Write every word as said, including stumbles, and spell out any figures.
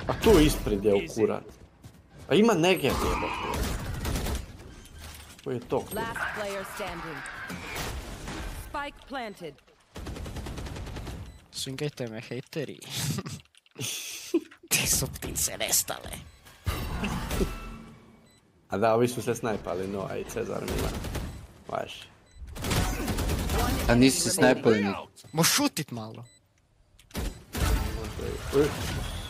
A tu ispred je u kurat. A ima nege jebote. Koji je to? Last player standing. Spike planted. Swingajte me, hejteri. Ti su ptice nestale. A da, ovi su se snajpali, no, a i Cezar Mila. Vaš. A nisi se snajpali ni. Mo šutit malo. Uj.